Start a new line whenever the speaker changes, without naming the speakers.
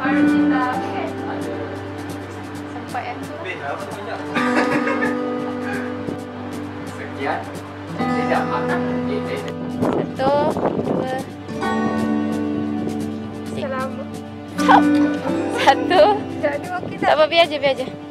Baru kita kan.
Sempat ya.
Apa tu banyak?
Sekian. Tidak makan.
Satu, dua.
Selamat.
Satu.
Jadi okey
Tak apa, biar je, biar je.